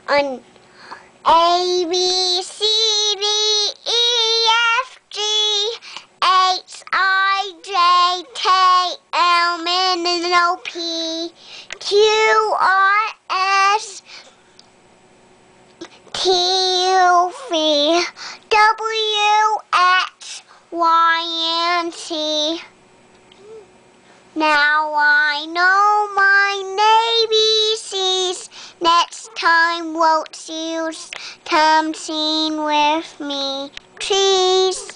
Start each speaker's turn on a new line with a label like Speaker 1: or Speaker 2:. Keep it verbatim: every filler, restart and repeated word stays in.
Speaker 1: on A, B, C, D, E, F, G, H, I, J, K, L, M, N, O, P, Q, R, S, T, U, V, W, X, Y, and Z. Now I know my A B Cs. Next time, won't you come sing with me, please?